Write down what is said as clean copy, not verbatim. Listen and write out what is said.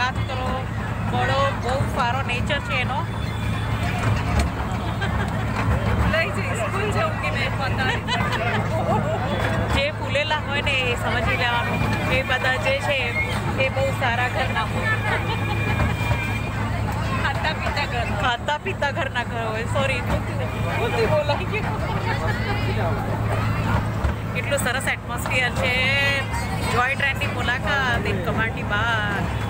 વાત કરો બહુ સારો નેચર છે એનો. લઈ જઈ સ્કૂલ જવું કે મેં પતા જે ફૂલેલા હોય ને એ સમજી લેવાનું. એ બધા જે છે એ બહુ સારા ઘરના હોય. ખાતા પીતા ઘરના ઘર હોય. સોરી બુદ્ધિ બોલાઈ ગયું. કેટલું સરસ એટમોસ્ફિયર છે. જોય ટ્રેનની મુલાકાત એક કમાટી બહાર.